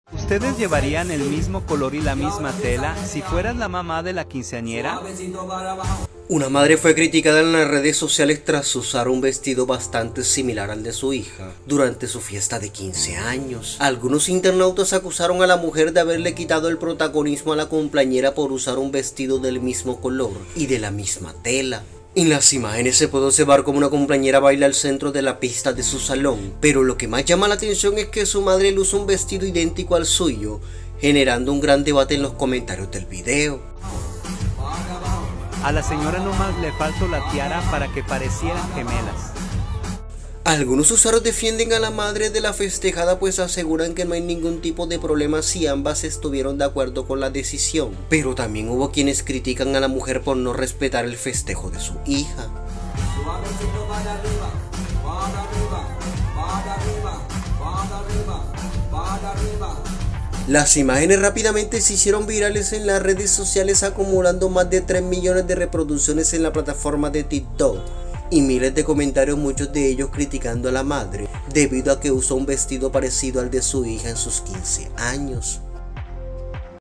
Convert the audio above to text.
¿Ustedes llevarían el mismo color y la misma tela si fueras la mamá de la quinceañera? Una madre fue criticada en las redes sociales tras usar un vestido bastante similar al de su hija durante su fiesta de 15 años. Algunos internautas acusaron a la mujer de haberle quitado el protagonismo a la cumpleañera por usar un vestido del mismo color y de la misma tela. En las imágenes se puede observar como una cumpleañera baila al centro de la pista de su salón, pero lo que más llama la atención es que su madre luce un vestido idéntico al suyo, generando un gran debate en los comentarios del video. A la señora nomás le faltó la tiara para que parecieran gemelas. Algunos usuarios defienden a la madre de la festejada, pues aseguran que no hay ningún tipo de problema si ambas estuvieron de acuerdo con la decisión, pero también hubo quienes critican a la mujer por no respetar el festejo de su hija. Las imágenes rápidamente se hicieron virales en las redes sociales, acumulando más de 3 millones de reproducciones en la plataforma de TikTok y miles de comentarios, muchos de ellos criticando a la madre debido a que usó un vestido parecido al de su hija en sus 15 años.